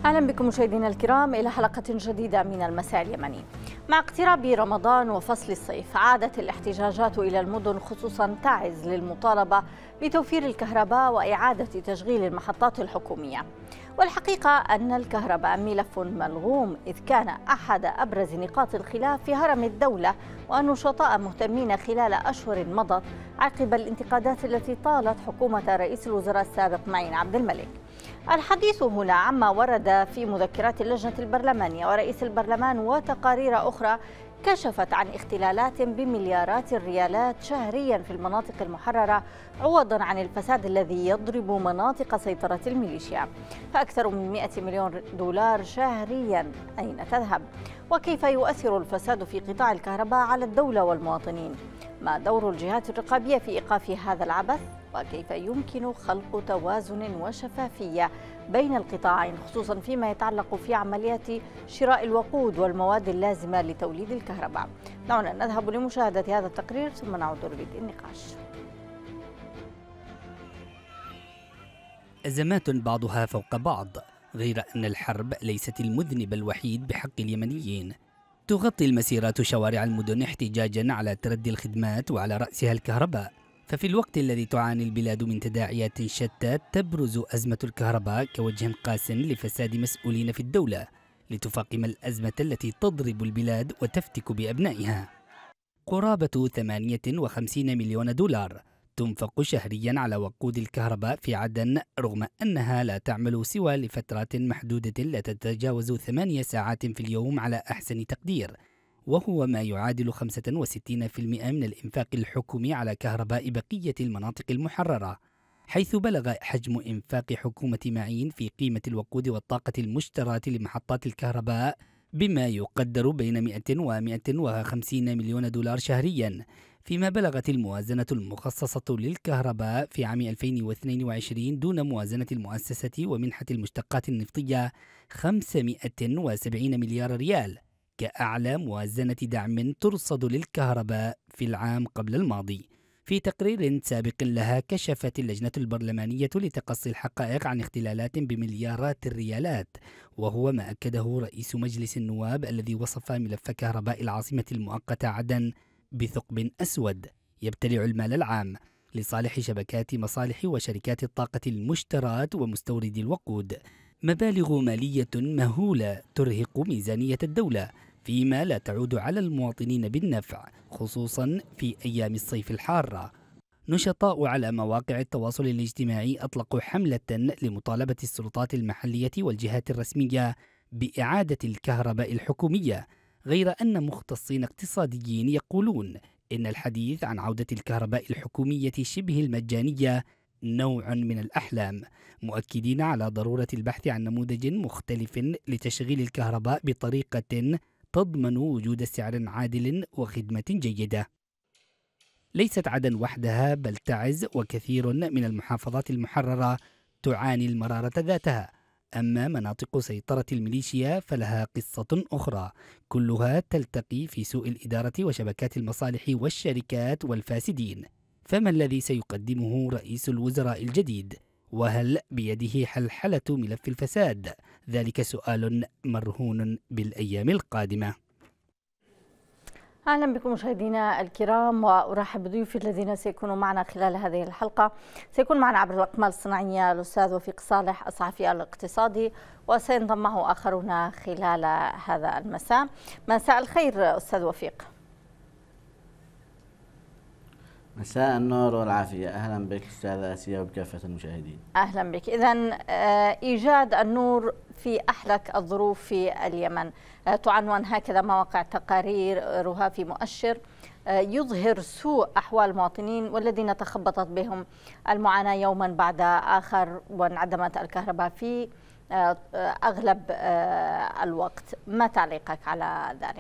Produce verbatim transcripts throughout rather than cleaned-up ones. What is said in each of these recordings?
أهلا بكم مشاهدينا الكرام إلى حلقة جديدة من المساء اليمني. مع اقتراب رمضان وفصل الصيف عادت الاحتجاجات إلى المدن خصوصا تعز للمطالبة بتوفير الكهرباء وإعادة تشغيل المحطات الحكومية. والحقيقة أن الكهرباء ملف ملغوم، إذ كان أحد أبرز نقاط الخلاف في هرم الدولة، والنشطاء مهتمين خلال أشهر مضت عقب الانتقادات التي طالت حكومة رئيس الوزراء السابق معين عبد الملك. الحديث هنا عما ورد في مذكرات اللجنة البرلمانية ورئيس البرلمان وتقارير أخرى كشفت عن اختلالات بمليارات الريالات شهريا في المناطق المحررة، عوضا عن الفساد الذي يضرب مناطق سيطرة الميليشيا. فأكثر من مئة مليون دولار شهريا أين تذهب؟ وكيف يؤثر الفساد في قطاع الكهرباء على الدولة والمواطنين؟ ما دور الجهات الرقابية في إيقاف هذا العبث؟ وكيف يمكن خلق توازن وشفافية بين القطاعين، خصوصا فيما يتعلق في عمليات شراء الوقود والمواد اللازمة لتوليد الكهرباء؟ دعونا نذهب لمشاهدة هذا التقرير ثم نعود لبدء النقاش. أزمات بعضها فوق بعض، غير أن الحرب ليست المذنب الوحيد بحق اليمنيين. تغطي المسيرات شوارع المدن احتجاجا على تردي الخدمات وعلى رأسها الكهرباء. ففي الوقت الذي تعاني البلاد من تداعيات شتى، تبرز أزمة الكهرباء كوجه قاس لفساد مسؤولين في الدولة لتفاقم الأزمة التي تضرب البلاد وتفتك بأبنائها. قرابة ثمانية وخمسين مليون دولار تنفق شهريا على وقود الكهرباء في عدن، رغم أنها لا تعمل سوى لفترات محدودة لا تتجاوز ثمانية ساعات في اليوم على أحسن تقدير، وهو ما يعادل خمسة وستين بالمئة من الإنفاق الحكومي على كهرباء بقية المناطق المحررة، حيث بلغ حجم إنفاق حكومة معين في قيمة الوقود والطاقة المشتراة لمحطات الكهرباء بما يقدر بين مئة ومئة وخمسين مليون دولار شهريا، فيما بلغت الموازنة المخصصة للكهرباء في عام ألفين واثنين وعشرين دون موازنة المؤسسة ومنحة المشتقات النفطية خمسمئة وسبعين مليار ريال، كأعلى موازنة دعم ترصد للكهرباء في العام قبل الماضي. في تقرير سابق لها كشفت اللجنة البرلمانية لتقصي الحقائق عن اختلالات بمليارات الريالات، وهو ما أكده رئيس مجلس النواب الذي وصف ملف كهرباء العاصمة المؤقتة عدن بثقب أسود يبتلع المال العام لصالح شبكات مصالح وشركات الطاقة المشترات ومستوردي الوقود، مبالغ مالية مهولة ترهق ميزانية الدولة، فيما لا تعود على المواطنين بالنفع، خصوصا في أيام الصيف الحارة. نشطاء على مواقع التواصل الاجتماعي أطلقوا حملة لمطالبة السلطات المحلية والجهات الرسمية بإعادة الكهرباء الحكومية، غير أن مختصين اقتصاديين يقولون إن الحديث عن عودة الكهرباء الحكومية شبه المجانية نوع من الأحلام، مؤكدين على ضرورة البحث عن نموذج مختلف لتشغيل الكهرباء بطريقة تضمن وجود سعر عادل وخدمة جيدة. ليست عدن وحدها، بل تعز وكثير من المحافظات المحررة تعاني المرارة ذاتها. أما مناطق سيطرة الميليشيا فلها قصة أخرى، كلها تلتقي في سوء الإدارة وشبكات المصالح والشركات والفاسدين. فما الذي سيقدمه رئيس الوزراء الجديد؟ وهل بيده حلحلة ملف الفساد؟ ذلك سؤال مرهون بالأيام القادمة. أهلا بكم مشاهدينا الكرام، وأرحب بضيوفي الذين سيكونوا معنا خلال هذه الحلقة. سيكون معنا عبر الأقمار الصناعية الأستاذ وفيق صالح الصحفي الاقتصادي، وسينضم معه آخرون خلال هذا المساء. مساء الخير أستاذ وفيق. مساء النور والعافية، أهلا بك أستاذة آسيا وبكافة المشاهدين. أهلا بك. إذن إيجاد النور في أحلك الظروف في اليمن، تعنون هكذا مواقع تقاريرها في مؤشر يظهر سوء أحوال المواطنين والذين تخبطت بهم المعاناة يوما بعد آخر، وانعدمت الكهرباء في أغلب الوقت. ما تعليقك على ذلك؟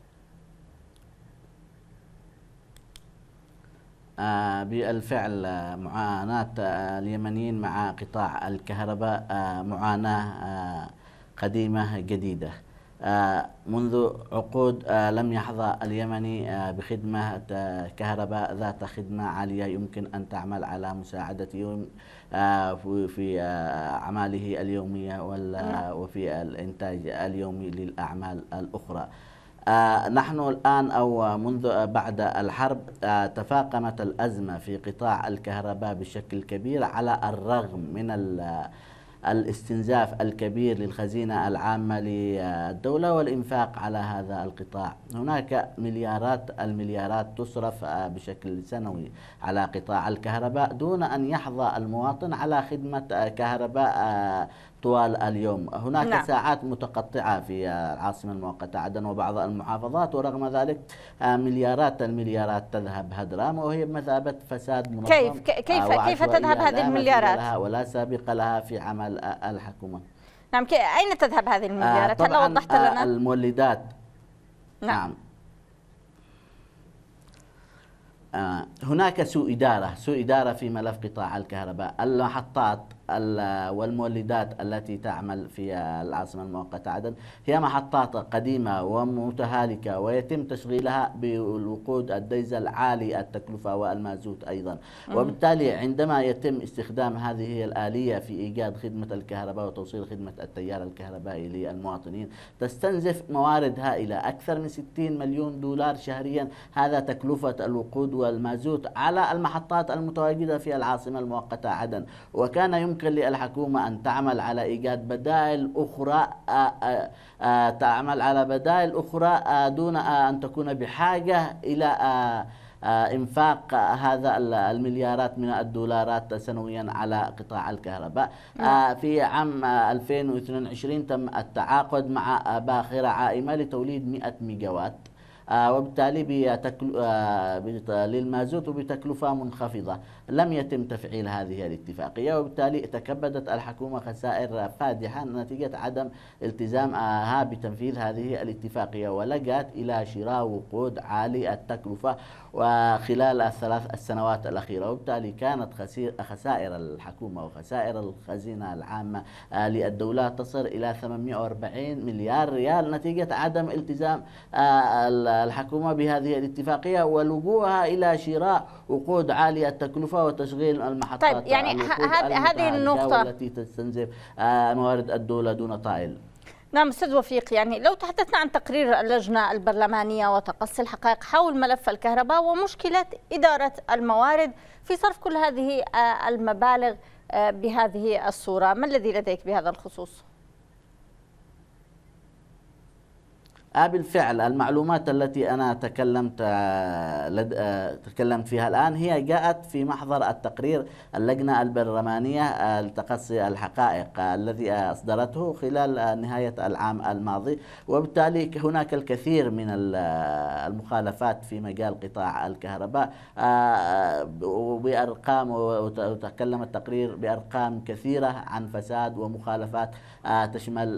آه بالفعل آه معاناة آه اليمنيين مع قطاع الكهرباء آه معاناة آه قديمة جديدة. آه منذ عقود آه لم يحظى اليمني آه بخدمة آه كهرباء ذات خدمة عالية يمكن أن تعمل على مساعدة في أعماله اليومية وفي الإنتاج اليومي للأعمال الأخرى. نحن الآن أو منذ بعد الحرب تفاقمت الأزمة في قطاع الكهرباء بشكل كبير على الرغم من الاستنزاف الكبير للخزينة العامة للدولة والإنفاق على هذا القطاع. هناك مليارات المليارات تصرف بشكل سنوي على قطاع الكهرباء دون أن يحظى المواطن على خدمة كهرباء طوال اليوم. هناك نعم. ساعات متقطعة في العاصمة المؤقتة عدن وبعض المحافظات، ورغم ذلك مليارات المليارات تذهب هدرا، وهي بمثابة فساد منظم. كيف كيف كيف تذهب هذه المليارات؟ لها ولا سابق لها في عمل الحكومة. نعم، أين تذهب هذه المليارات؟ هل وضحت لنا؟ المولدات. نعم, نعم. هناك سوء إدارة سوء إدارة في ملف قطاع الكهرباء. المحطات والمولدات التي تعمل في العاصمة المؤقتة عدن هي محطات قديمة ومتهالكة، ويتم تشغيلها بالوقود الديزل عالي التكلفة والمازوت أيضا، وبالتالي عندما يتم استخدام هذه الآلية في إيجاد خدمة الكهرباء وتوصيل خدمة التيار الكهربائي للمواطنين تستنزف موارد هائلة، أكثر من ستين مليون دولار شهريا. هذا تكلفة الوقود والمازوت على المحطات المتواجدة في العاصمة المؤقتة عدن. وكان يمكن للحكومة أن تعمل على إيجاد بدائل أخرى آآ آآ تعمل على بدائل أخرى دون أن تكون بحاجة إلى إنفاق هذا المليارات من الدولارات سنويا على قطاع الكهرباء. في عام ألفين واثنين وعشرين تم التعاقد مع باخرة عائمة لتوليد مئة ميجاوات، وبالتالي للمازوت بتكلفة منخفضة. لم يتم تفعيل هذه الاتفاقية، وبالتالي تكبدت الحكومة خسائر فادحة نتيجة عدم التزامها بتنفيذ هذه الاتفاقية، ولجأت إلى شراء وقود عالي التكلفة وخلال الثلاث السنوات الأخيرة. وبالتالي كانت خسائر الحكومة وخسائر الخزينة العامة للدولة تصل إلى ثمانمئة وأربعين مليار ريال نتيجة عدم التزام الحكومة بهذه الاتفاقية ولجوءها إلى شراء وقود عالية التكلفة وتشغيل المحطات. طيب، يعني هذه النقطة التي تستنزف موارد الدولة دون طائل. نعم أستاذ وفيق، يعني لو تحدثنا عن تقرير اللجنة البرلمانية وتقصي الحقائق حول ملف الكهرباء ومشكلة إدارة الموارد في صرف كل هذه المبالغ بهذه الصورة، ما الذي لديك بهذا الخصوص؟ بالفعل المعلومات التي أنا تكلمت تكلمت فيها الآن هي جاءت في محضر التقرير اللجنة البرلمانية لتقصي الحقائق الذي أصدرته خلال نهاية العام الماضي. وبالتالي هناك الكثير من المخالفات في مجال قطاع الكهرباء بأرقام، وتكلم التقرير بأرقام كثيرة عن فساد ومخالفات تشمل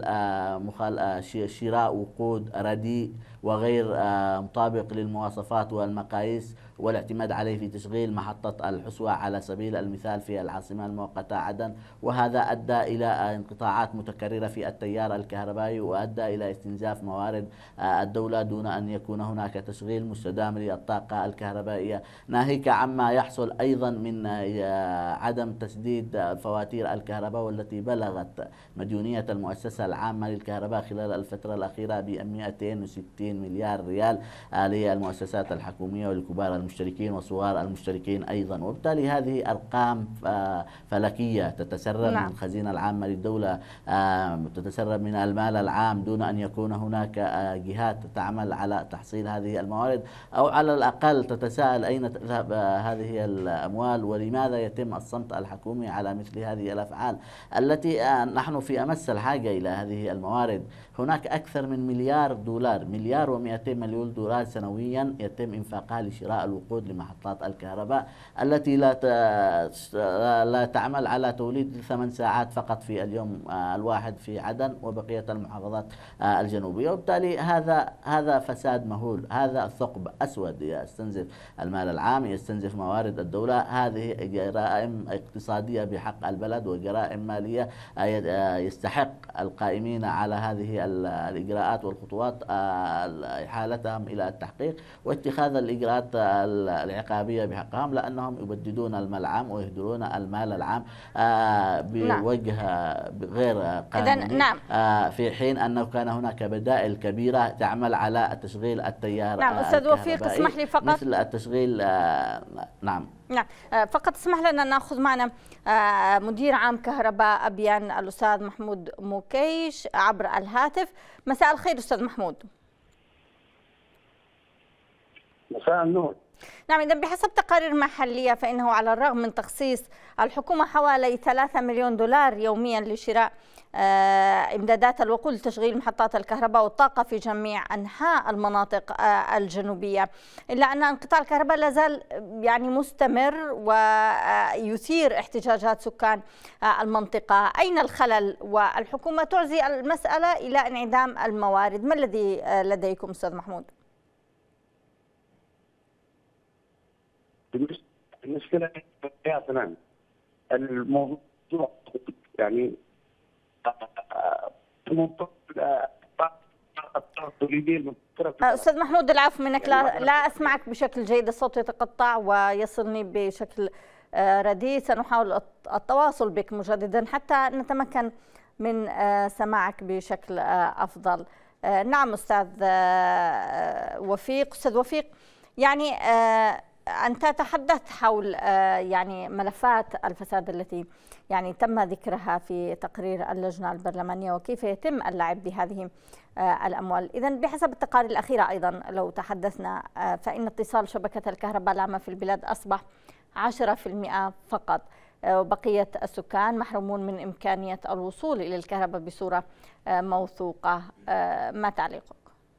شراء وقود رديء وغير مطابق للمواصفات والمقاييس والاعتماد عليه في تشغيل محطة الحسوة على سبيل المثال في العاصمة المؤقتة عدن، وهذا أدى إلى انقطاعات متكررة في التيار الكهربائي وأدى إلى استنزاف موارد الدولة دون أن يكون هناك تشغيل مستدام للطاقة الكهربائية، ناهيك عما يحصل أيضا من عدم تسديد فواتير الكهرباء والتي بلغت مديونية المؤسسة العامة للكهرباء خلال الفترة الأخيرة ب مئتين وستين مليار ريال للمؤسسات الحكومية ولكبار المشتركين وصغار المشتركين أيضا. وبالتالي هذه أرقام فلكية تتسرب نعم. من الخزينة العامة للدولة، تتسرب من المال العام دون أن يكون هناك جهات تعمل على تحصيل هذه الموارد، أو على الأقل تتساءل أين تذهب هذه الأموال ولماذا يتم الصمت الحكومي على مثل هذه الأفعال التي نحن في أمس الحاجة إلى هذه الموارد. هناك أكثر من مليار دولار مليار ومئتين مليون دولار سنويا يتم إنفاقها لشراء الوقود لمحطات الكهرباء التي لا لا تعمل على توليد ثمان ساعات فقط في اليوم الواحد في عدن وبقية المحافظات الجنوبية. وبالتالي هذا هذا فساد مهول، هذا ثقب أسود يستنزف المال العام، يستنزف موارد الدولة. هذه جرائم اقتصادية بحق البلد وجرائم مالية يستحق القائمين على هذه الإجراءات والخطوات إحالتهم إلى التحقيق واتخاذ الإجراءات العقابية بحقهم، لأنهم يبددون المال العام ويهدرون المال العام بوجه غير قانوني. نعم. في حين أنه كان هناك بدائل كبيرة تعمل على تشغيل التيار نعم أستاذ وفيق، اسمح لي فقط مثل التشغيل. نعم نعم فقط اسمح لنا ناخذ معنا مدير عام كهرباء أبيان الأستاذ محمود موكيش عبر الهاتف. مساء الخير أستاذ محمود. مساء النور. نعم، إذا بحسب تقارير محلية فإنه على الرغم من تخصيص الحكومة حوالي ثلاثة مليون دولار يوميا لشراء إمدادات الوقود لتشغيل محطات الكهرباء والطاقة في جميع أنحاء المناطق الجنوبية، إلا أن انقطاع الكهرباء لا زال يعني مستمر ويثير احتجاجات سكان المنطقة. أين الخلل؟ والحكومة تعزي المسألة إلى انعدام الموارد. ما الذي لديكم أستاذ محمود؟ المشكلة يا فنان الموضوع يعني أستاذ محمود العفو منك، لا, لا أسمعك بشكل جيد، الصوت يتقطع ويصلني بشكل رديء. سنحاول التواصل بك مجددا حتى نتمكن من سماعك بشكل أفضل. نعم أستاذ وفيق. أستاذ وفيق، يعني أنت تحدثت حول يعني ملفات الفساد التي يعني تم ذكرها في تقرير اللجنة البرلمانية وكيف يتم اللعب بهذه الأموال. إذا بحسب التقارير الأخيرة أيضا لو تحدثنا فإن اتصال شبكة الكهرباء العامة في البلاد أصبح عشرة بالمئة فقط، وبقية السكان محرومون من إمكانية الوصول إلى الكهرباء بصورة موثوقة. ما تعليقك؟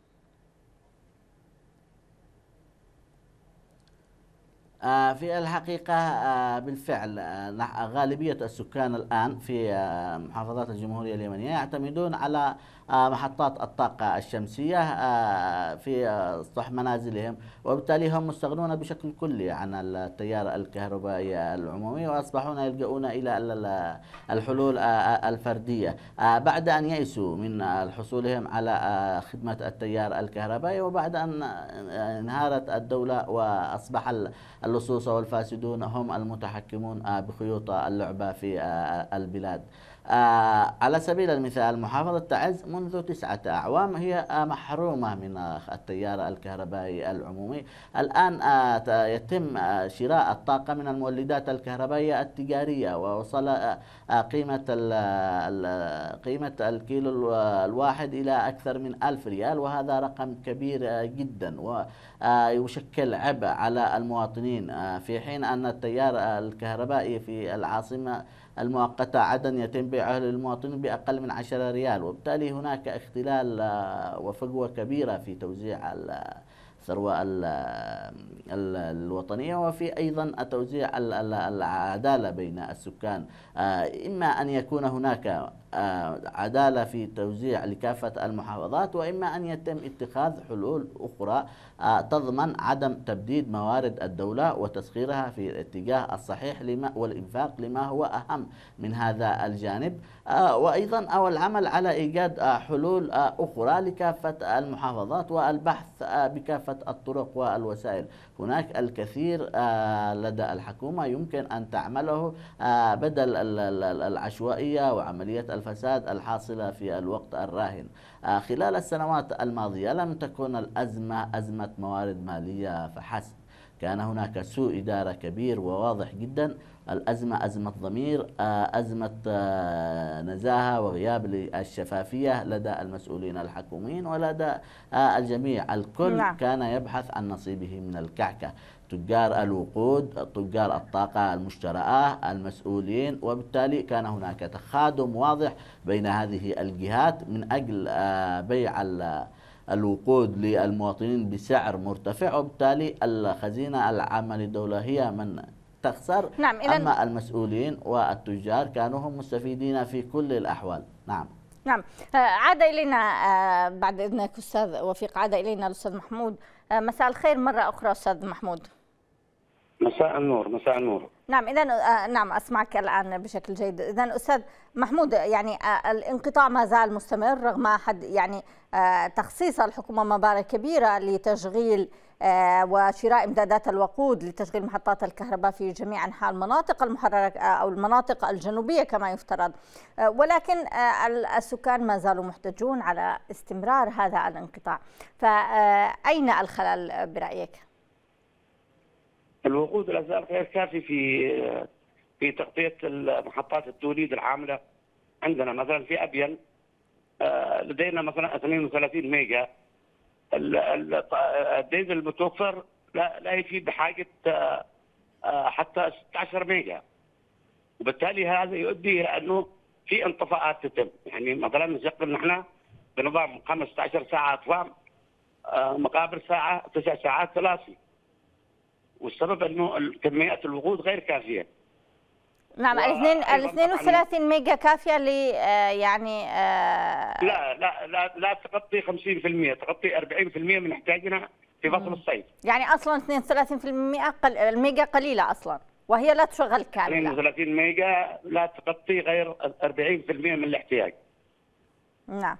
في الحقيقة بالفعل غالبية السكان الآن في محافظات الجمهورية اليمنية يعتمدون على محطات الطاقة الشمسية في سطح منازلهم، وبالتالي هم مستغنون بشكل كلي عن التيار الكهربائي العمومي وأصبحون يلجؤون إلى الحلول الفردية بعد أن يئسوا من حصولهم على خدمة التيار الكهربائي، وبعد أن انهارت الدولة وأصبح اللصوص والفاسدون هم المتحكمون بخيوط اللعبة في البلاد. آه على سبيل المثال محافظة تعز منذ تسعة أعوام هي آه محرومة من آه التيار الكهربائي العمومي. الآن آه يتم آه شراء الطاقة من المولدات الكهربائية التجارية، ووصل آه قيمة قيمة الكيلو الواحد إلى أكثر من ألف ريال، وهذا رقم كبير آه جدا ويشكل عبء على المواطنين، آه في حين أن التيار الكهربائي في العاصمة المؤقتة عدن يتم بيعه للمواطنين بأقل من عشرة ريال، وبالتالي هناك اختلال وفجوة كبيرة في توزيع الثروة الوطنية، وفي أيضا توزيع العدالة بين السكان. إما أن يكون هناك عدالة في توزيع لكافة المحافظات، وإما أن يتم اتخاذ حلول أخرى تضمن عدم تبديد موارد الدولة وتسخيرها في الاتجاه الصحيح لما والإنفاق لما هو أهم من هذا الجانب، وأيضا أو العمل على إيجاد حلول أخرى لكافة المحافظات والبحث بكافة الطرق والوسائل. هناك الكثير لدى الحكومة يمكن أن تعمله بدل العشوائية وعملية الفساد الحاصلة في الوقت الراهن. خلال السنوات الماضية لم تكن الأزمة أزمة موارد مالية فحسب، كان هناك سوء إدارة كبير وواضح جدا. الأزمة أزمة ضمير، أزمة نزاهة وغياب للشفافية لدى المسؤولين الحكوميين ولدى الجميع. الكل نعم. كان يبحث عن نصيبه من الكعكة، تجار الوقود، تجار الطاقة المشتركة، المسؤولين، وبالتالي كان هناك تخادم واضح بين هذه الجهات من أجل بيع الوقود للمواطنين بسعر مرتفع، وبالتالي الخزينة العامة للدولة هي من تخسر. نعم. أما المسؤولين والتجار كانوا هم مستفيدين في كل الأحوال. نعم نعم. عاد إلينا بعد إذنك أستاذ وفيق، عاد إلينا الأستاذ محمود. مساء الخير مرة أخرى أستاذ محمود. مساء النور. مساء النور. نعم، إذا نعم أسمعك الآن بشكل جيد. إذا أستاذ محمود، يعني الانقطاع ما زال مستمر رغم حد يعني تخصيص الحكومة مبالغ كبيرة لتشغيل وشراء امدادات الوقود لتشغيل محطات الكهرباء في جميع أنحاء المناطق المحررة أو المناطق الجنوبية كما يفترض، ولكن السكان ما زالوا محتجون على استمرار هذا الانقطاع. فأين الخلل برأيك؟ الوقود لا زال غير كافي في في تغطية محطات التوليد العاملة عندنا. مثلا في أبين لدينا مثلا اثنين وثلاثين ميجا. الديزل المتوفر لا لا يفيد بحاجة حتى ستة عشر ميجا، وبالتالي هذا يؤدي إلى أنه في انطفاءات تتم. يعني مثلا نشغل نحن بنظام خمسة عشر ساعة اطفاء مقابل ساعة تسع ساعات ثلاثي، والسبب انه كميات الوقود غير كافيه. نعم، الاثنين ال اثنين وثلاثين ميجا كافيه ل يعني آه لا لا لا لا تغطي خمسين بالمئة، تغطي أربعين بالمئة من احتياجنا في فصل الصيف. يعني اصلا اثنين وثلاثين بالمئة قل... الميجا قليله اصلا وهي لا تشغل كامله. اثنين وثلاثين ميجا لا تغطي غير أربعين بالمئة من الاحتياج. نعم.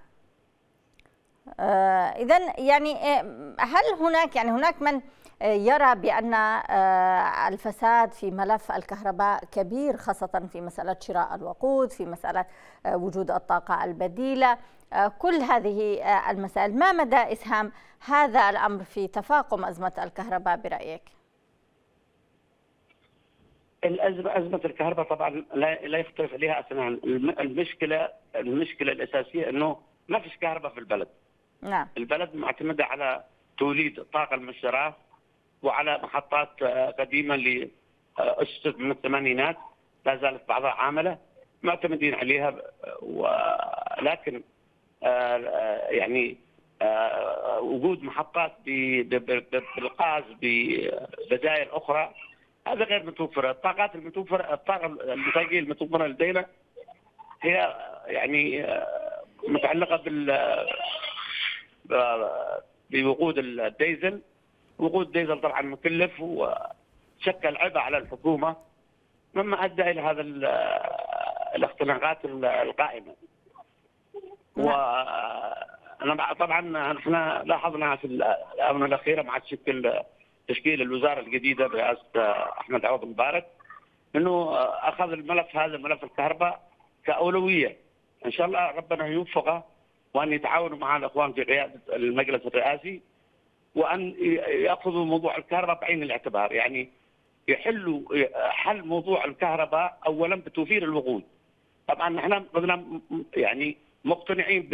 آه اذا يعني هل هناك يعني هناك من يرى بأن الفساد في ملف الكهرباء كبير، خاصة في مسألة شراء الوقود، في مسألة وجود الطاقة البديلة، كل هذه المسائل، ما مدى إسهام هذا الأمر في تفاقم أزمة الكهرباء برأيك؟ الأزمة أزمة الكهرباء طبعا لا لا يختلف عليها اثنان. المشكلة المشكلة الأساسية أنه ما فيش كهرباء في البلد. نعم. البلد معتمدة على توليد الطاقة المشتراه وعلى محطات قديمة اللي أسست من الثمانينات لا زالت بعضها عاملة معتمدين عليها، ولكن يعني وجود محطات بالغاز ببدائل أخرى هذا غير متوفرة. الطاقات المتوفرة الطاقة الانتاجية المتوفرة لدينا هي يعني متعلقة بال بوقود الديزل. وقود الديزل طبعا مكلف وشكل عبء على الحكومه مما ادى الى هذا الاختناقات القائمه. وانا طبعا احنا لاحظنا في الاونه الاخيره مع تشكيل تشكيل الوزاره الجديده برئاسه احمد عوض مبارك انه اخذ الملف هذا ملف الكهرباء كاولويه. ان شاء الله ربنا يوفقه وان يتعاونوا مع الاخوان في قياده المجلس الرئاسي وأن يأخذوا موضوع الكهرباء بعين الاعتبار. يعني يحلوا حل موضوع الكهرباء أولا بتوفير الوقود. طبعا نحن قلنا يعني مقتنعين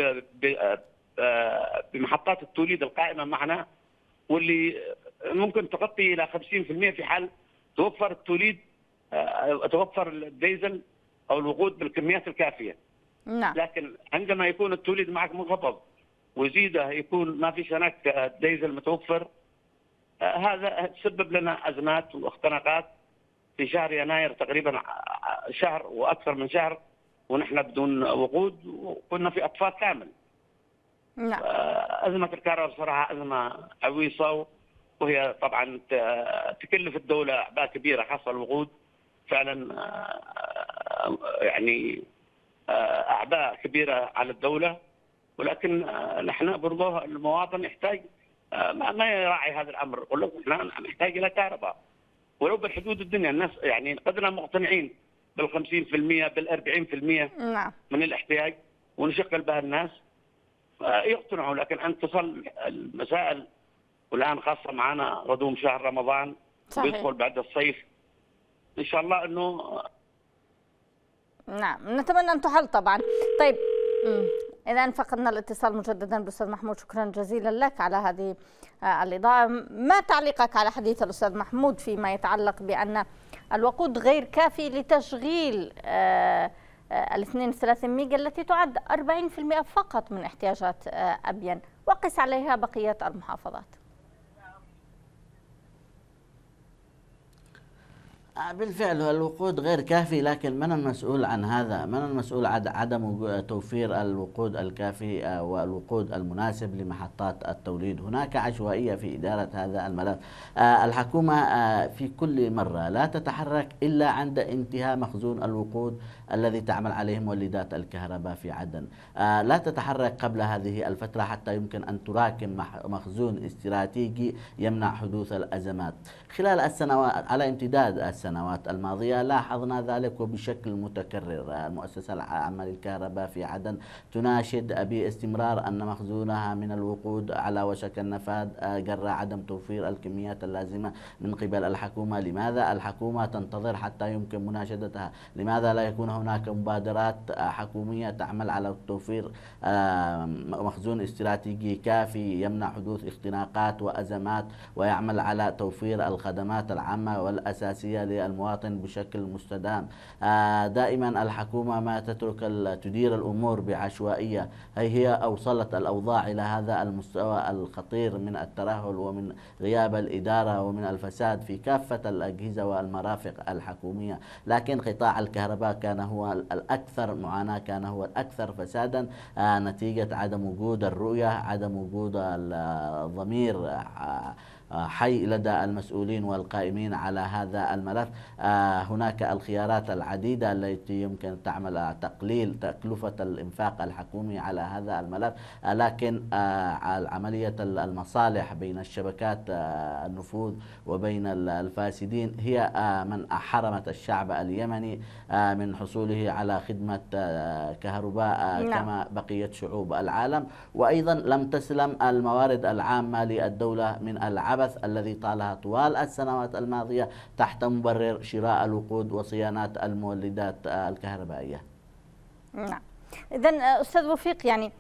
بمحطات التوليد القائمة معنا واللي ممكن تغطي إلى خمسين بالمئة في حال توفر التوليد توفر الديزل أو الوقود بالكميات الكافية. نعم. لكن عندما يكون التوليد معك منخفض وزيده يكون ما فيش هناك ديزل متوفر، هذا سبب لنا ازمات واختناقات في شهر يناير تقريبا شهر واكثر من شهر ونحن بدون وقود وكنا في اطفاء كامل. نعم. ازمه الكهرباء بصراحه ازمه عويصه وهي طبعا تكلف الدوله اعباء كبيره خاصه الوقود فعلا يعني اعباء كبيره على الدوله، ولكن نحن برضه المواطن يحتاج ما يراعي هذا الامر. يقول لك احنا نحتاج الى كهرباء ولو بالحدود الدنيا. الناس يعني قدنا مقتنعين بال خمسين بالمئة بال أربعين بالمئة نعم. من الاحتياج ونشغل بها الناس يقتنعوا، لكن ان تصل المسائل والان خاصه معنا غضون شهر رمضان ويدخل بعد الصيف ان شاء الله انه نعم نتمنى ان تحل طبعا. طيب إذا فقدنا الاتصال مجددا بالأستاذ محمود، شكرا جزيلا لك على هذه الإضاءة. ما تعليقك على حديث الأستاذ محمود فيما يتعلق بأن الوقود غير كافي لتشغيل ال اثنين وثلاثين ميجا التي تعد أربعين بالمئة فقط من احتياجات أبين وقس عليها بقية المحافظات؟ بالفعل الوقود غير كافي، لكن من المسؤول عن هذا؟ من المسؤول عن عدم توفير الوقود الكافي والوقود المناسب لمحطات التوليد؟ هناك عشوائية في إدارة هذا الملف. الحكومة في كل مرة لا تتحرك إلا عند انتهاء مخزون الوقود الذي تعمل عليه مولدات الكهرباء في عدن. لا تتحرك قبل هذه الفترة حتى يمكن أن تراكم مخزون استراتيجي يمنع حدوث الأزمات. خلال السنوات على امتداد السنوات الماضية لاحظنا ذلك وبشكل متكرر. المؤسسة العامة للكهرباء في عدن تناشد باستمرار أن مخزونها من الوقود على وشك النفاذ جراء عدم توفير الكميات اللازمة من قبل الحكومة. لماذا الحكومة تنتظر حتى يمكن مناشدتها؟ لماذا لا يكون هناك مبادرات حكومية تعمل على توفير مخزون استراتيجي كافي يمنع حدوث اختناقات وأزمات، ويعمل على توفير الخدمات العامة والأساسية للمواطن بشكل مستدام؟ دائما الحكومة ما تترك تدير الأمور بعشوائية. هي هي أوصلت الأوضاع إلى هذا المستوى الخطير من الترهل ومن غياب الإدارة ومن الفساد في كافة الأجهزة والمرافق الحكومية. لكن قطاع الكهرباء كان هو الأكثر معاناة، كان هو الأكثر فسادا نتيجة عدم وجود الرؤية، عدم وجود الضمير حي لدى المسؤولين والقائمين على هذا الملف. هناك الخيارات العديدة التي يمكن تعمل تقليل تكلفة الإنفاق الحكومي على هذا الملف، لكن عملية المصالح بين الشبكات النفوذ وبين الفاسدين هي من حرمت الشعب اليمني من حصوله على خدمة كهرباء كما بقية شعوب العالم. وأيضا لم تسلم الموارد العامة للدولة من العبث الذي طالها طوال السنوات الماضية تحت مبرر شراء الوقود وصيانات المولدات الكهربائية. نعم. إذن أستاذ وفيق، يعني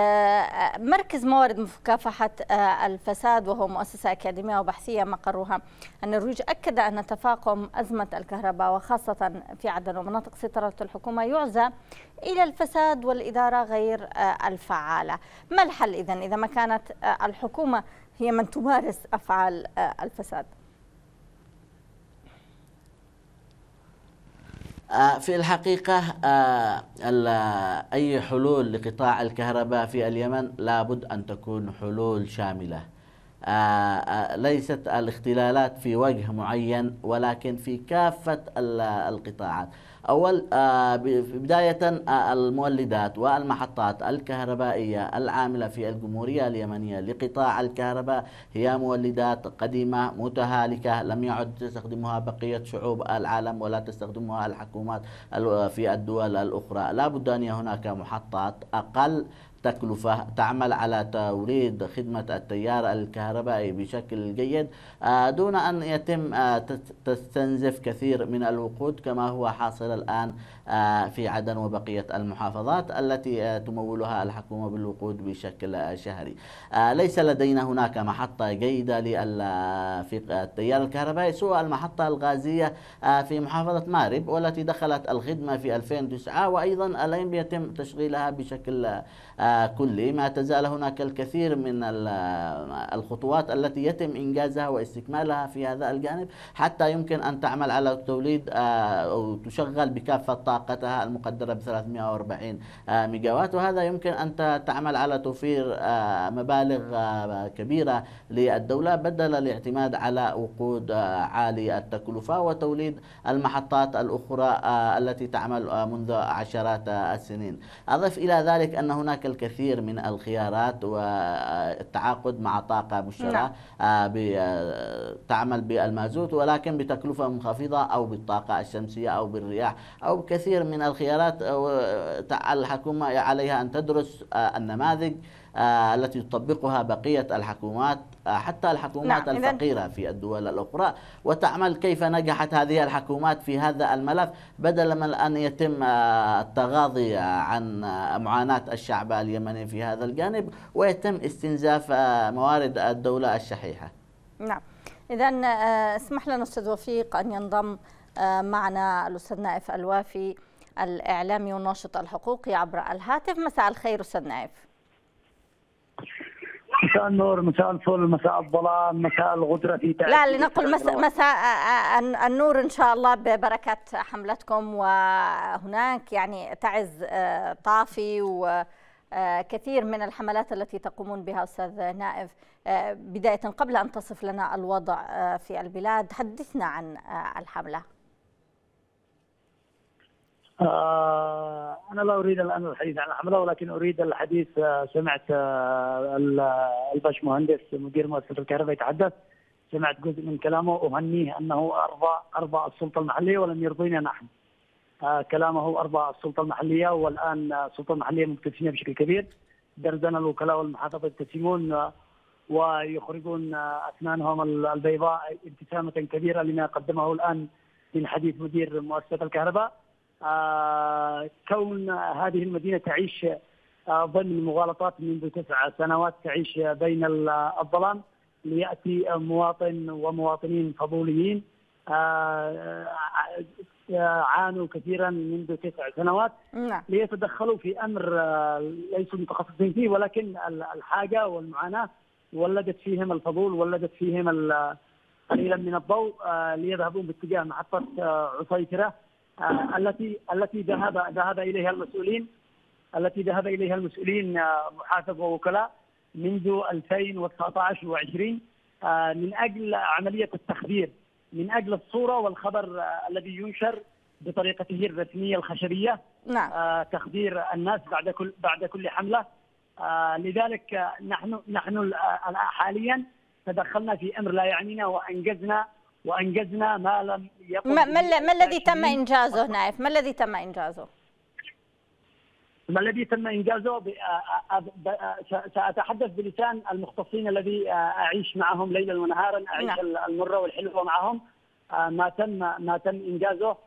مركز موارد مكافحة الفساد وهو مؤسسة أكاديمية وبحثية مقرها النرويج أكد أن تفاقم أزمة الكهرباء وخاصة في عدن ومناطق سيطرة الحكومة يعزى إلى الفساد والإدارة غير الفعالة. ما الحل إذن إذا ما كانت الحكومة هي من تمارس أفعال الفساد؟ في الحقيقة أي حلول لقطاع الكهرباء في اليمن لابد أن تكون حلول شاملة. ليست الاختلالات في وجه معين ولكن في كافة القطاعات. أول بداية المولدات والمحطات الكهربائية العاملة في الجمهورية اليمنية لقطاع الكهرباء هي مولدات قديمة متهالكة لم يعد تستخدمها بقية شعوب العالم ولا تستخدمها الحكومات في الدول الأخرى. لا بد أن هناك محطات أقل تكلفة تعمل على توريد خدمة التيار الكهربائي بشكل جيد دون أن يتم تستنزف كثير من الوقود كما هو حاصل الآن في عدن وبقية المحافظات التي تمولها الحكومة بالوقود بشكل شهري. ليس لدينا هناك محطة جيدة للتيار الكهربائي سوى المحطة الغازية في محافظة مارب والتي دخلت الخدمة في ألفين وتسعة وأيضا لم يتم تشغيلها بشكل كلي. ما تزال هناك الكثير من الخطوات التي يتم إنجازها واستكمالها في هذا الجانب حتى يمكن أن تعمل على توليد أو تشغل بكافة طاقتها المقدرة ب ثلاثمئة وأربعين ميجاوات، وهذا يمكن أن تعمل على توفير مبالغ كبيرة للدولة بدل الاعتماد على وقود عالي التكلفة وتوليد المحطات الأخرى التي تعمل منذ عشرات السنين. أضف إلى ذلك أن هناك الكثير من الخيارات والتعاقد مع طاقة مشتركة تعمل بالمازوت ولكن بتكلفة منخفضة أو بالطاقة الشمسية أو بالرياح أو كثير من الخيارات. الحكومة عليها أن تدرس النماذج التي تطبقها بقية الحكومات حتى الحكومات نعم. الفقيرة في الدول الأخرى وتعمل كيف نجحت هذه الحكومات في هذا الملف بدل من أن يتم التغاضي عن معاناة الشعب اليمني في هذا الجانب ويتم استنزاف موارد الدولة الشحيحة. نعم. إذن اسمح لنا أستاذ وفيق أن ينضم معنا الأستاذ نائف الوافي الإعلامي والناشط الحقوقي عبر الهاتف. مساء الخير أستاذ نائف. مساء النور، مساء الفل، مساء الظلام، مساء الغدرة في تعب. لا لنقل مساء, مساء النور إن شاء الله ببركة حملتكم. وهناك يعني تعز طافي وكثير من الحملات التي تقومون بها أستاذ نائف. بداية قبل أن تصف لنا الوضع في البلاد، حدثنا عن الحملة. آه أنا لا أريد الآن الحديث عن الحملة، ولكن أريد الحديث. سمعت الباشمهندس مدير مؤسسة الكهرباء يتحدث، سمعت جزء من كلامه، أهنيه أنه أرضى أرضى السلطة المحلية ولم يرضينا نحن. آه كلامه أرضى السلطة المحلية، والآن السلطة المحلية مبتسمة بشكل كبير. درزنا الوكلاء والمحافظة يبتسمون ويخرجون أسنانهم البيضاء ابتسامة كبيرة لما قدمه الآن من حديث مدير مؤسسة الكهرباء. آه كون هذه المدينة تعيش آه ضمن مغالطات منذ تسع سنوات، تعيش بين الظلام، ليأتي مواطن ومواطنين فضوليين آه عانوا كثيرا منذ تسع سنوات ليتدخلوا في أمر آه ليسوا متخصصين فيه، ولكن الحاجة والمعاناة ولدت فيهم الفضول، ولدت فيهم قليلا من الضوء آه ليذهبون باتجاه محطة آه عصيترة آه التي التي ذهب ذهب اليها المسؤولين التي ذهب اليها المسؤولين آه محاسب ووكلاء منذ ألفين وتسعة عشر وعشرين آه من اجل عمليه التخدير، من اجل الصوره والخبر آه الذي ينشر بطريقته الرسميه الخشبيه. نعم. آه تخدير الناس بعد كل بعد كل حمله. آه لذلك آه نحن نحن آه حاليا تدخلنا في امر لا يعنينا، وانجزنا وانجزنا ما لم يقم. ما, ما الذي تم انجازه نائف؟ ما الذي تم انجازه؟ ما الذي تم انجازه ساتحدث بلسان المختصين الذي اعيش معهم ليلا ونهارا، اعيش نعم. المره والحلوه معهم. ما تم ما تم انجازه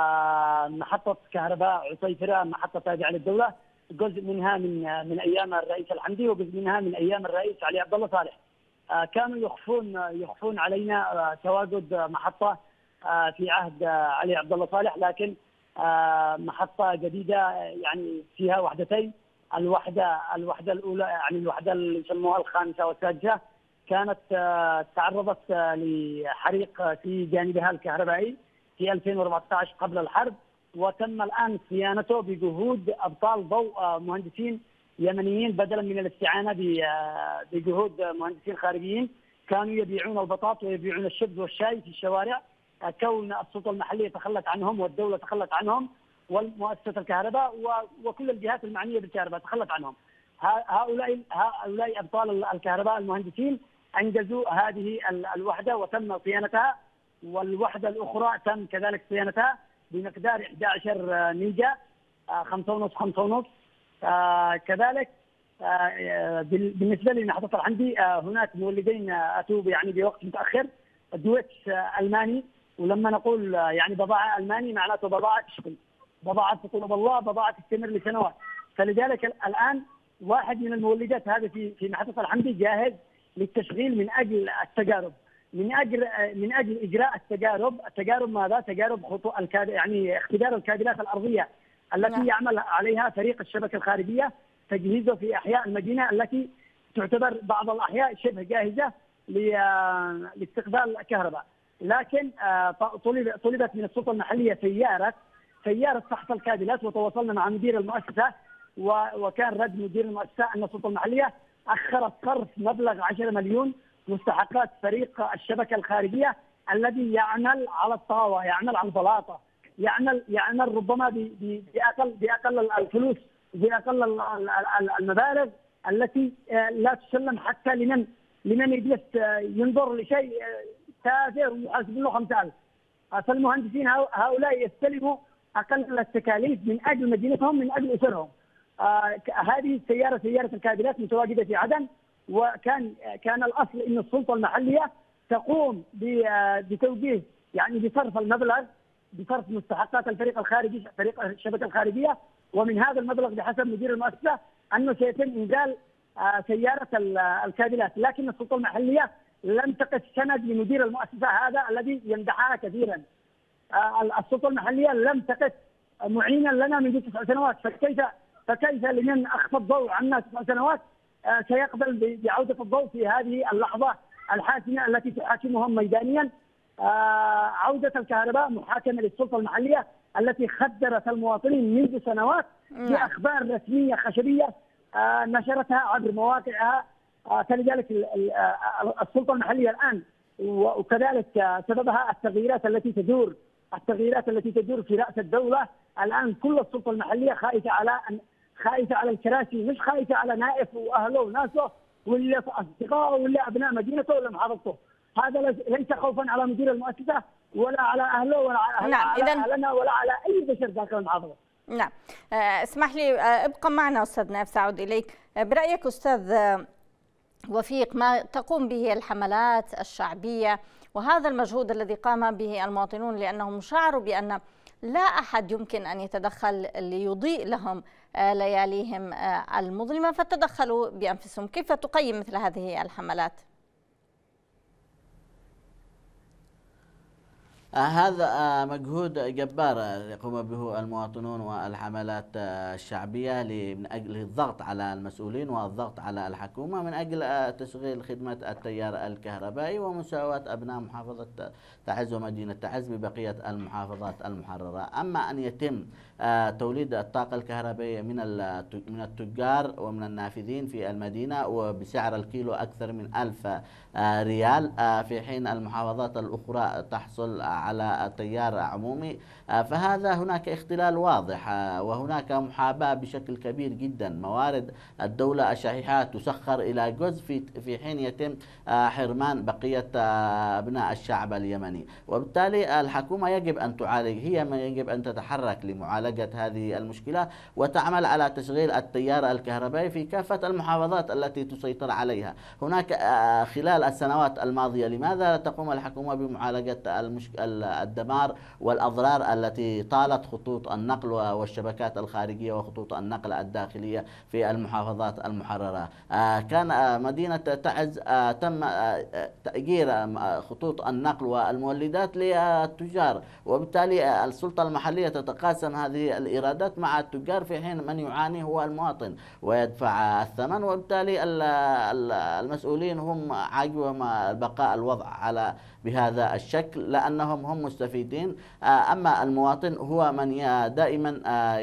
محطه كهرباء عصيترة، محطه تابعه للدوله، جزء منها من من ايام الرئيس الحمدي وجزء منها من ايام الرئيس علي عبد الله صالح. كانوا يخفون يخفون علينا تواجد محطه في عهد علي عبد الله صالح، لكن محطه جديده يعني فيها وحدتين. الوحده الوحده الاولى يعني الوحده اللي يسموها الخامسه والسادسه كانت تعرضت لحريق في جانبها الكهربائي في ألفين وأربعة عشر قبل الحرب، وتم الان صيانته بجهود ابطال ضوء مهندسين يمنيين بدلا من الاستعانه بجهود مهندسين خارجيين كانوا يبيعون البطاط ويبيعون الشبز والشاي في الشوارع. كون السلطه المحليه تخلت عنهم والدوله تخلت عنهم والمؤسسه الكهرباء وكل الجهات المعنيه بالكهرباء تخلت عنهم. هؤلاء هؤلاء ابطال الكهرباء المهندسين انجزوا هذه الوحده وتم صيانتها، والوحده الاخرى تم كذلك صيانتها بمقدار أحد عشر ميجا خمسة ونص خمسة ونص. آه كذلك آه بالنسبه لمحطه الحمدي آه هناك مولدين اتوا يعني بوقت متاخر، دويتش آه الماني، ولما نقول آه يعني بضاعه الماني معناته بضاعه تشتغل، بضاعه تطلب الله، بضاعه تستمر لسنوات. فلذلك الان واحد من المولدات هذا في في محطه الحمدي جاهز للتشغيل من اجل التجارب، من اجل آه من اجل اجراء التجارب. التجارب ماذا؟ تجارب خطوط الكاد يعني اختبار الكابلات الارضيه التي نعم. يعمل عليها فريق الشبكه الخارجيه، تجهيزه في احياء المدينه التي تعتبر بعض الاحياء شبه جاهزه لاستقبال الكهرباء. لكن طلب طلبت من السلطه المحليه سياره سياره فحص الكابلات، وتواصلنا مع مدير المؤسسه وكان رد مدير المؤسسه ان السلطه المحليه اخرت صرف مبلغ عشرة مليون مستحقات فريق الشبكه الخارجيه الذي يعمل على الطاوه، يعمل على البلاطه، يعمل يعمل ربما باقل باقل الفلوس، باقل المبالغ التي لا تسلم حتى لمن لمن يجلس ينظر لشيء تافه ويحاسب له خمسة آلاف. فالمهندسين هؤلاء يستلموا اقل التكاليف من اجل مدينتهم، من اجل اسرهم. آه هذه السياره سياره الكابلات متواجده في عدن، وكان كان الاصل ان السلطه المحليه تقوم بتوجيه يعني بصرف المبلغ، بصرف مستحقات الفريق الخارجي فريق الشبكه الخارجيه، ومن هذا المبلغ بحسب مدير المؤسسه انه سيتم انزال آه سياره الكابلات. لكن السلطه المحليه لم تقف سند لمدير المؤسسه هذا الذي يمدحها كثيرا. آه السلطه المحليه لم تقف معينا لنا منذ تسع سنوات، فكيف فكيف لمن اخفى الضوء عنا تسع سنوات سيقبل بعودة الضوء في هذه اللحظة الحاسمة التي تحاكمهم ميدانيا. عودة الكهرباء محاكمة للسلطة المحلية التي خدرت المواطنين منذ سنوات بأخبار رسمية خشبية نشرتها عبر مواقعها. فلذلك السلطة المحلية الآن وكذلك سببها التغييرات التي تدور التغييرات التي تدور في رأس الدولة. الآن كل السلطة المحلية خائفة على خائفة على الكراسي، مش خائفة على نائف وأهله وناسه ولا أصدقائه ولا أبناء مدينته ولا محافظته. هذا ليس خوفا على مدير المؤسسة ولا على أهله ولا على نعم. على أهلنا ولا على أي بشر داخل المحافظة. نعم. اسمح لي ابقى معنا أستاذ نائف، سأعود إليك. برأيك أستاذ وفيق، ما تقوم به الحملات الشعبية وهذا المجهود الذي قام به المواطنون لأنهم شعروا بأن لا أحد يمكن أن يتدخل ليضيء لهم لياليهم المظلمة فتدخلوا بأنفسهم، كيف تقيم مثل هذه الحملات؟ هذا مجهود جبار يقوم به المواطنون والحملات الشعبية من أجل الضغط على المسؤولين والضغط على الحكومة من أجل تشغيل خدمة التيار الكهربائي ومساواة أبناء محافظة تعز ومدينة تعز ببقية المحافظات المحررة. أما أن يتم توليد الطاقة الكهربائية من من التجار ومن النافذين في المدينة وبسعر الكيلو أكثر من ألف ريال في حين المحافظات الأخرى تحصل على تيار عمومي، فهذا هناك اختلال واضح وهناك محاباة بشكل كبير جدا. موارد الدولة الشحيحة تسخر إلى جزء في في حين يتم حرمان بقية أبناء الشعب اليمني، وبالتالي الحكومة يجب أن تعالج، هي من يجب أن تتحرك لمعالجة هذه المشكلة وتعمل على تشغيل التيار الكهربائي في كافة المحافظات التي تسيطر عليها. هناك خلال السنوات الماضية لماذا لا تقوم الحكومة بمعالجة الدمار والأضرار التي طالت خطوط النقل والشبكات الخارجية وخطوط النقل الداخلية في المحافظات المحررة؟ كان مدينة تعز تم تأجير خطوط النقل والمولدات للتجار، وبالتالي السلطة المحلية تتقاسم هذه الإيرادات مع التجار في حين من يعاني هو المواطن ويدفع الثمن، وبالتالي المسؤولين هم عاجبهم بقاء الوضع على بهذا الشكل لأنهم هم مستفيدين. أما المواطن هو من دائما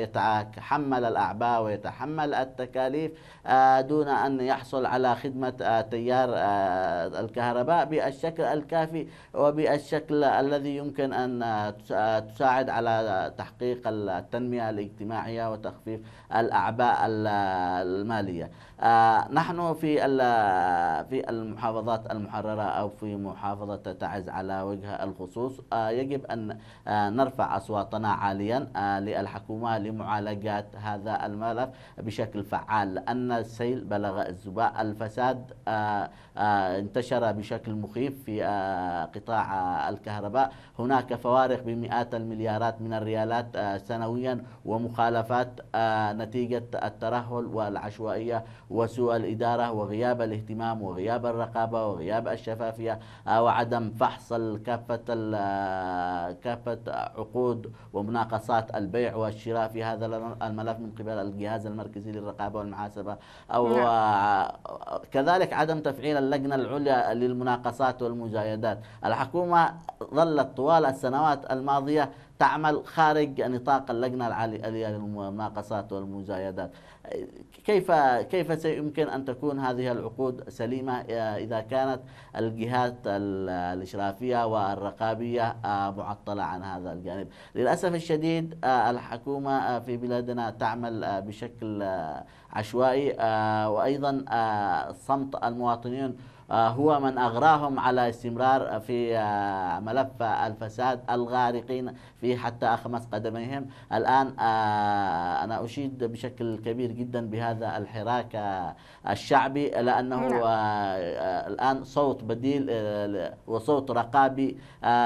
يتحمل الأعباء ويتحمل التكاليف دون أن يحصل على خدمة تيار الكهرباء بالشكل الكافي وبالشكل الذي يمكن أن تساعد على تحقيق التنمية الاجتماعية وتخفيف الأعباء المالية. نحن في في المحافظات المحررة أو في محافظة تعز على وجه الخصوص يجب أن نرفع أصواتنا عاليا للحكومة لمعالجة هذا الملف بشكل فعال، لأن السيل بلغ الزباء. الفساد انتشر بشكل مخيف في قطاع الكهرباء، هناك فوارق بمئات المليارات من الريالات سنويا ومخالفات نتيجة الترهل والعشوائية وسوء الإدارة وغياب الاهتمام وغياب الرقابة وغياب الشفافية وعدم فحص كافة كافة عقود ومناقصات البيع والشراء في هذا الملف من قبل الجهاز المركزي للرقابة والمحاسبة، أو كذلك عدم تفعيل اللجنة العليا للمناقصات والمزايدات. الحكومة ظلت طوال السنوات الماضية تعمل خارج نطاق اللجنة العالية للمناقصات والمزايدات. كيف كيف سيمكن أن تكون هذه العقود سليمة إذا كانت الجهات الإشرافية والرقابية معطلة عن هذا الجانب؟ للأسف الشديد الحكومة في بلادنا تعمل بشكل عشوائي، وأيضا صمت المواطنين هو من أغراهم على استمرار في ملف الفساد الغارقين في حتى أخمص قدميهم. الآن أنا أشيد بشكل كبير جدا بهذا الحراك الشعبي لأنه الآن صوت بديل وصوت رقابي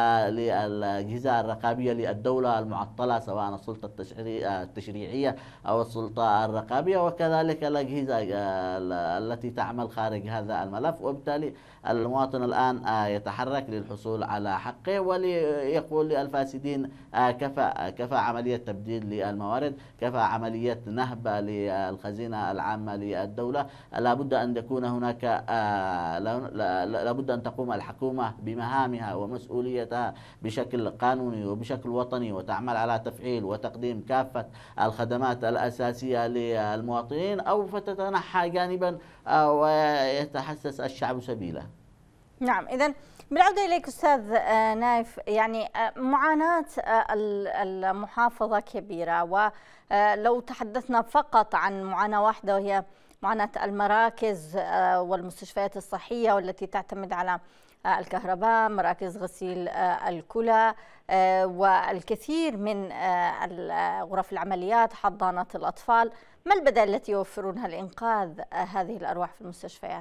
للأجهزة الرقابية للدولة المعطلة سواء السلطة التشريعية أو السلطة الرقابية وكذلك الأجهزة التي تعمل خارج هذا الملف. وبالتالي وبالتالي المواطن الآن يتحرك للحصول على حقه وليقول للفاسدين كفى كفى عملية تبديل للموارد، كفى عملية نهب للخزينة العامة للدولة. لابد أن يكون هناك لابد أن تقوم الحكومة بمهامها ومسؤوليتها بشكل قانوني وبشكل وطني، وتعمل على تفعيل وتقديم كافة الخدمات الأساسية للمواطنين، أو فتتنحى جانبا ويتحسس الشعب سبيله. نعم، إذن بالعودة إليك أستاذ نايف، يعني معاناة المحافظة كبيرة، ولو تحدثنا فقط عن معاناة واحدة وهي معاناة المراكز والمستشفيات الصحية والتي تعتمد على الكهرباء، مراكز غسيل الكلى والكثير من غرف العمليات، حضانات الأطفال، ما البدائل التي يوفرونها لإنقاذ هذه الأرواح في المستشفيات؟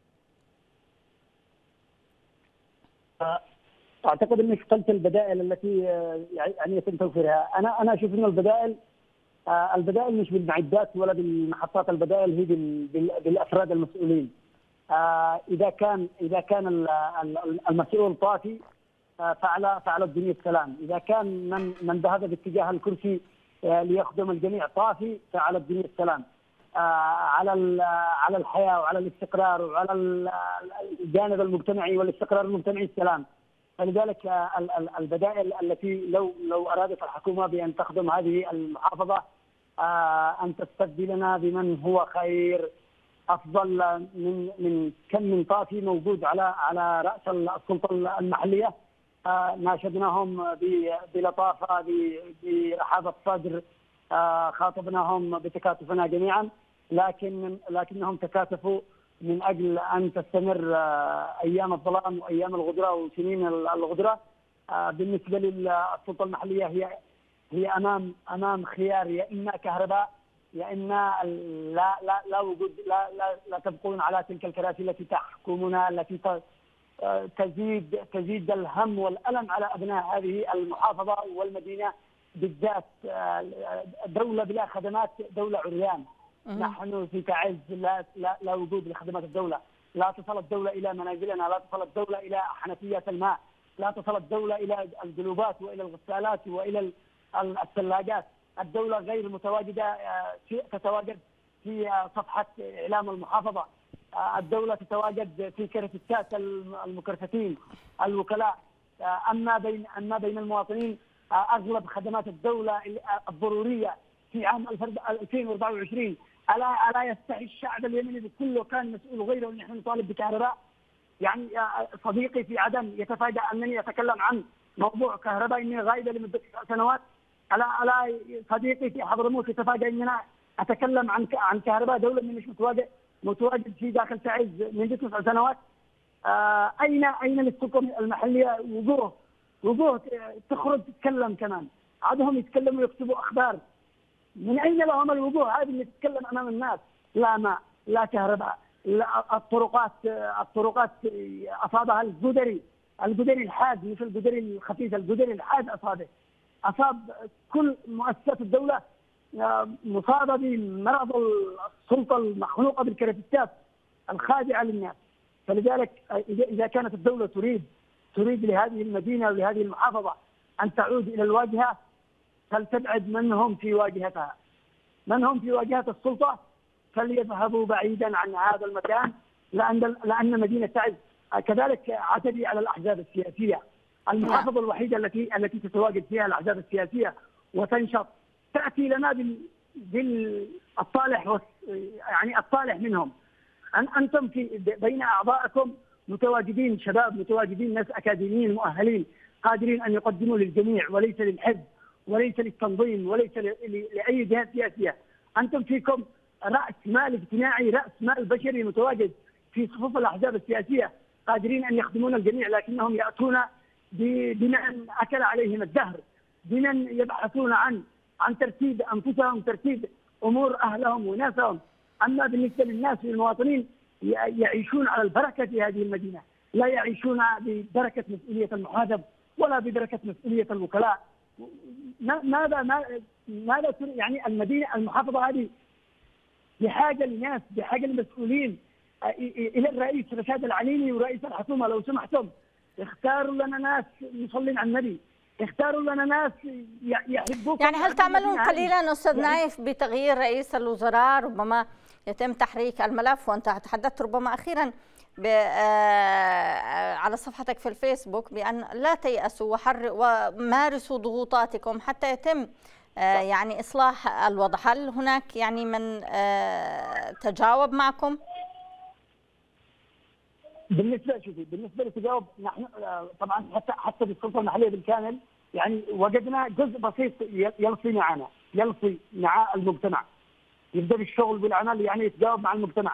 اعتقد انك قلت البدائل التي يعني يتم توفيرها. انا انا اشوف ان البدائل البدائل مش بالمعدات ولا بالمحطات، البدائل هي بالافراد المسؤولين. اذا كان اذا كان المسؤول طافي فعلى فعلى الدنيا السلام، اذا كان من من ذهب باتجاه الكرسي ليخدم الجميع طافي فعلى الدنيا السلام. على على الحياه وعلى الاستقرار وعلى الجانب المجتمعي والاستقرار المجتمعي السلام. فلذلك البدائل التي لو لو ارادت الحكومه بان تخدم هذه المحافظه ان تستبدلنا بمن هو خير افضل من من كم من طافي موجود على على راس السلطه المحليه. ناشدناهم بلطافه برحابه صدر، خاطبناهم بتكاتفنا جميعا، لكن لكنهم تكاتفوا من اجل ان تستمر ايام الظلام وايام الغدره وسنين الغدره. بالنسبه للسلطه المحليه هي هي امام امام خيار، يا اما كهرباء يا اما لا لا لا وجود لا لا, لا تبقون على تلك الكراسي التي تحكمنا، التي تزيد تزيد الهم والالم على ابناء هذه المحافظه والمدينه بالذات. دوله بلا خدمات دوله عريان. نحن في تعز لا, لا لا وجود لخدمات الدوله، لا تصل الدوله الى منازلنا، لا تصل الدوله الى حنفيات الماء، لا تصل الدوله الى الجلوبات والى الغسالات والى الثلاجات. الدوله غير متواجده، تتواجد في صفحه اعلام المحافظه. الدوله تتواجد في كرفتات المكرفتين الوكلاء. اما بين اما بين المواطنين اغلب خدمات الدوله الضروريه في عام ألفين وأربعة وعشرين. الا الا يستحي الشعب اليمني بكله كان مسؤول غيره ان نحن نطالب بكهرباء؟ يعني صديقي في عدن يتفاجأ انني اتكلم عن موضوع كهرباء اني غائبه لمده تسع سنوات. الا الا صديقي في حضرموت يتفاجأ ان انا اتكلم عن عن كهرباء دوله اني مش متواجد متواجد في داخل تعز منذ تسع سنوات. آه اين اين للسلطه المحليه وجوه وجوه تخرج تتكلم كمان؟ عادهم يتكلموا ويكتبوا اخبار. من اين لهم الوجوه هذه اللي تتكلم امام الناس؟ لا ماء، لا كهرباء، لا الطرقات الطرقات اصابها الجدري، الجدري الحاد مش الجدري الخفيف، الجدري الحاد اصابه. اصاب كل مؤسسات الدوله، مصابه بمرض السلطه المخلوقه بالكرفتات الخادعه للناس. فلذلك اذا كانت الدوله تريد تريد لهذه المدينه ولهذه المحافظه ان تعود الى الواجهه، فلتبعد من هم في واجهتها. من هم في واجهه السلطه فليذهبوا بعيدا عن هذا المكان، لان لان مدينه تعز كذلك عتبي على الاحزاب السياسيه. المحافظه الوحيده التي التي تتواجد فيها الاحزاب السياسيه وتنشط تاتي لنا بالصالح، يعني الصالح منهم. أن أنتم في بين أعضائكم متواجدين شباب، متواجدين ناس أكاديميين مؤهلين قادرين أن يقدموا للجميع وليس للحزب وليس للتنظيم وليس لأي جهة سياسية. أنتم فيكم رأس مال اجتماعي، رأس مال بشري متواجد في صفوف الأحزاب السياسية قادرين أن يخدمون الجميع، لكنهم يأتون بمن أكل عليهم الدهر، بمن يبحثون عن عن ترتيب أنفسهم، ترتيب أمور أهلهم وناسهم. أما بالنسبة للناس والمواطنين يعيشون على البركة في هذه المدينة، لا يعيشون ببركة مسؤولية المحاسب ولا ببركة مسؤولية الوكلاء. ماذا ماذا يعني المدينة المحافظة هذه بحاجة لناس، بحاجة لمسؤولين الى الرئيس رشاد العليمي ورئيس الحكومه لو سمحتم اختاروا لنا ناس مصلين على النبي، اختاروا لنا ناس يحبوكم. يعني هل تعملون قليلا استاذ يعني نايف بتغيير رئيس الوزراء؟ ربما يتم تحريك الملف، وانت تحدثت ربما اخيرا على صفحتك في الفيسبوك بان لا تيأسوا ومارسوا ضغوطاتكم حتى يتم يعني اصلاح الوضع. هل هناك يعني من تجاوب معكم؟ بالنسبه شوفي بالنسبه للتجاوب نحن طبعا حتى حتى بالسلطه المحليه بالكامل يعني وجدنا جزء بسيط يلصي معنا، يلصي مع المجتمع، يبدا بالشغل والعمل يعني يتجاوب مع المجتمع.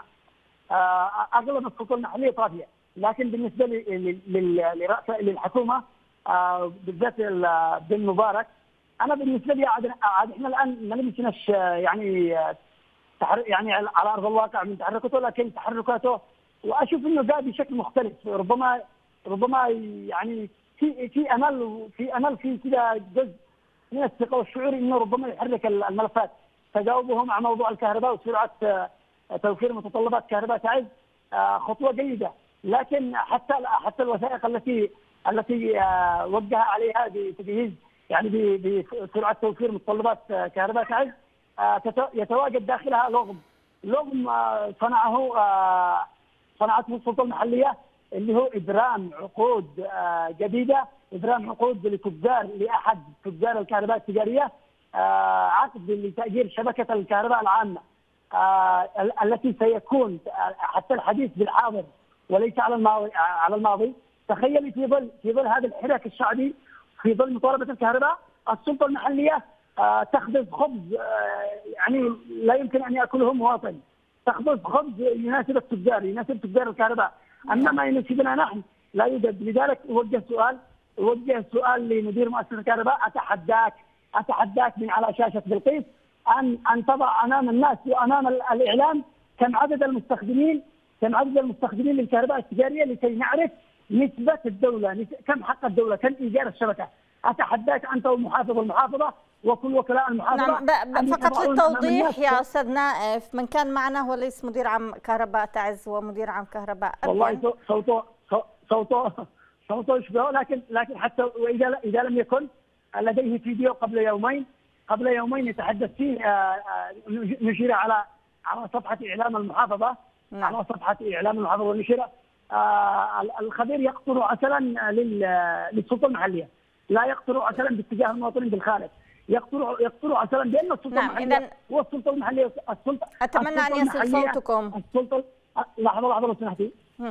اغلب السلطه المحليه طافيه، لكن بالنسبه لرئاسه للحكومه بالذات بن مبارك، انا بالنسبه لي عاد احنا الان ما نمشيناش يعني يعني على ارض الواقع من تحركاته، لكن تحركاته واشوف انه جاء بشكل مختلف. ربما ربما يعني في في امل في امل في كذا جزء من الثقه والشعور انه ربما يحرك الملفات. تجاوبه مع موضوع الكهرباء وسرعه توفير متطلبات كهرباء تعز خطوه جيده، لكن حتى حتى الوثائق التي التي وجه عليها بتجهيز يعني بسرعه توفير متطلبات كهرباء تعز يتواجد داخلها لغم لغم صنعه صنعته السلطه المحليه، اللي هو ابرام عقود جديده، ابرام عقود لتجار لاحد تجار الكهرباء التجاريه عقد لتأجير شبكه الكهرباء العامه التي سيكون حتى الحديث بالحاضر وليس على الماضي على الماضي. تخيلي في ظل في ظل هذا الحراك الشعبي، في ظل مطالبه الكهرباء، السلطه المحليه تخبز خبز يعني لا يمكن ان ياكله مواطن، تخبز خبز يناسب التجار، يناسب تجار الكهرباء، اما ما يناسبنا نحن لا يوجد. لذلك اوجه سؤال اوجه سؤال لمدير مؤسسه الكهرباء، اتحداك اتحداك من على شاشه بلقيس ان ان تضع امام الناس وامام الاعلام كم عدد المستخدمين كم عدد المستخدمين للكهرباء التجاريه لكي نعرف نسبه الدوله، كم حق الدوله، كم ايجار الشبكه. اتحداك انت ومحافظ المحافظه وكل وكلاء المحافظه. نعم، فقط للتوضيح يا استاذ نائف، من كان معنا هو ليس مدير عام كهرباء تعز، هو مدير عام كهرباء أبين. والله صوته صوته صوته يشبهه، لكن لكن حتى واذا اذا لم يكن لديه فيديو قبل يومين قبل يومين يتحدث فيه نشر على على صفحه اعلام المحافظه. نعم. على صفحه اعلام المحافظه ونشر الخبير يقطر عسلا للسلطه المحليه، لا يقطر عسلا باتجاه المواطنين بالخارج، يقطر يقطر عسلا بان السلطه نعم. المحليه والسلطه المحليه السلطه اتمنى ان يصل صوتكم. السلطه لحظه لحظه لو سمحتي.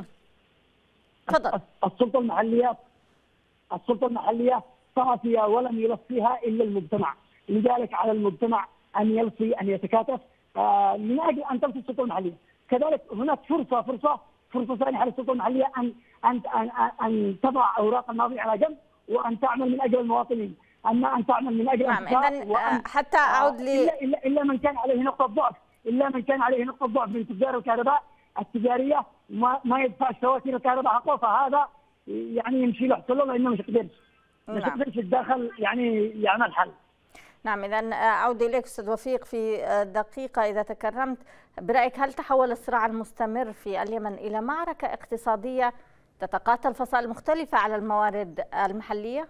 تفضل. السلطه المحليه السلطه المحليه صافيه ولم يلصيها الا المجتمع، لذلك على المجتمع ان يلصي ان يتكاتف من اجل ان تلصي السلطه المحليه. كذلك هناك فرصه فرصه فرصه ثانيه للسلطه المحليه ان ان ان, أن تضع اوراق الماضي على جنب وان تعمل من اجل المواطنين، اما ان تعمل من اجل نعم. إذن حتى اعود لي إلا, إلا, الا من كان عليه نقطه ضعف الا من كان عليه نقطه ضعف من تجار الكهرباء التجاريه ما, ما يدفعش فواتير الكهرباء حقه، فهذا يعني يمشي له حلول لانه مش قدرش مش قدرش يتداخل يعني يعمل حل. نعم. إذن أعود إليك أستاذ وفيق في دقيقة إذا تكرمت، برأيك هل تحول الصراع المستمر في اليمن إلى معركة اقتصادية تتقاتل فصائل مختلفة على الموارد المحلية؟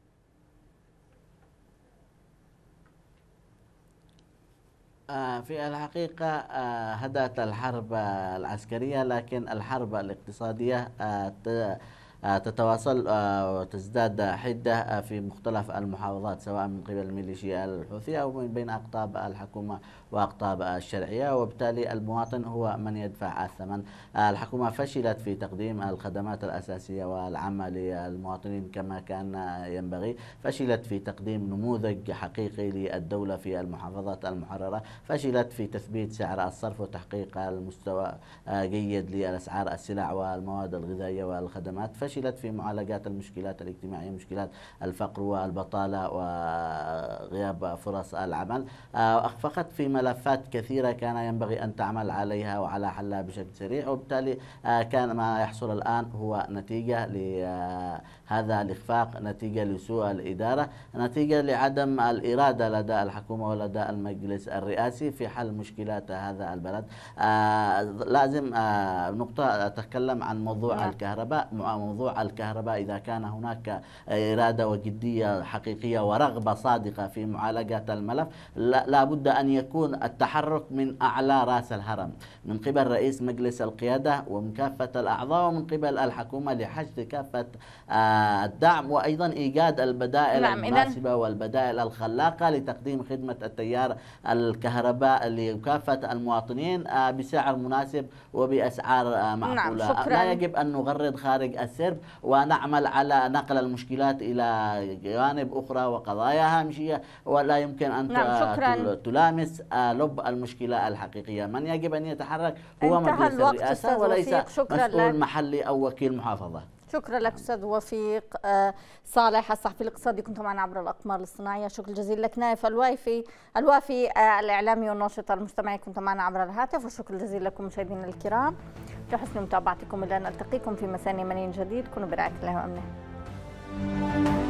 في الحقيقة هدأت الحرب العسكرية، لكن الحرب الاقتصادية تتواصل وتزداد حدة في مختلف المحافظات، سواء من قبل الميليشيا الحوثية أو من بين أقطاب الحكومة وأقطاب الشرعية، وبالتالي المواطن هو من يدفع الثمن. الحكومة فشلت في تقديم الخدمات الأساسية والعامة للمواطنين كما كان ينبغي، فشلت في تقديم نموذج حقيقي للدولة في المحافظات المحررة، فشلت في تثبيت سعر الصرف وتحقيق المستوى جيد للأسعار السلع والمواد الغذائية والخدمات، فشلت فشلت في معالجات المشكلات الاجتماعية، مشكلات الفقر والبطالة وغياب فرص العمل. أخفقت في ملفات كثيرة كان ينبغي أن تعمل عليها وعلى حلها بشكل سريع، وبالتالي كان ما يحصل الآن هو نتيجة لهذا الإخفاق، نتيجة لسوء الإدارة، نتيجة لعدم الإرادة لدى الحكومة ولدى المجلس الرئاسي في حل مشكلات هذا البلد. آه لازم آه نقطة أتكلم عن موضوع نعم. الكهرباء. موضوع الكهرباء إذا كان هناك إرادة وجدية حقيقية ورغبة صادقة في معالجة الملف، لا بد أن يكون التحرك من أعلى رأس الهرم، من قبل رئيس مجلس القيادة ومن كافة الأعضاء ومن قبل الحكومة لحشد كافة آه الدعم، وأيضا إيجاد البدائل نعم. المناسبة والبدائل الخلاقة لتقديم خدمة التيار الكهرباء لكافة المواطنين بسعر مناسب وبأسعار معقولة. نعم. لا يجب أن نغرد خارج السرب ونعمل على نقل المشكلات إلى جوانب أخرى وقضايا هامشية، ولا يمكن أن نعم. تلامس لب المشكلة الحقيقية. من يجب أن يتحرك هو مجلس الرئاسة وليس مسؤول محلي أو وكيل محافظة. شكرا لك أستاذ وفيق صالح الصحفي الاقتصادي، كنت معنا عبر الأقمار الاصطناعية. شكرا جزيلا لك. نايف الوافي الوافي الإعلامي والناشط المجتمعي، كنت معنا عبر الهاتف. وشكرا جزيلا لكم مشاهدينا الكرام لحسن متابعتكم. إلى أن نلتقيكم في مساء يمني جديد، كونوا برعاية الله وأمنه.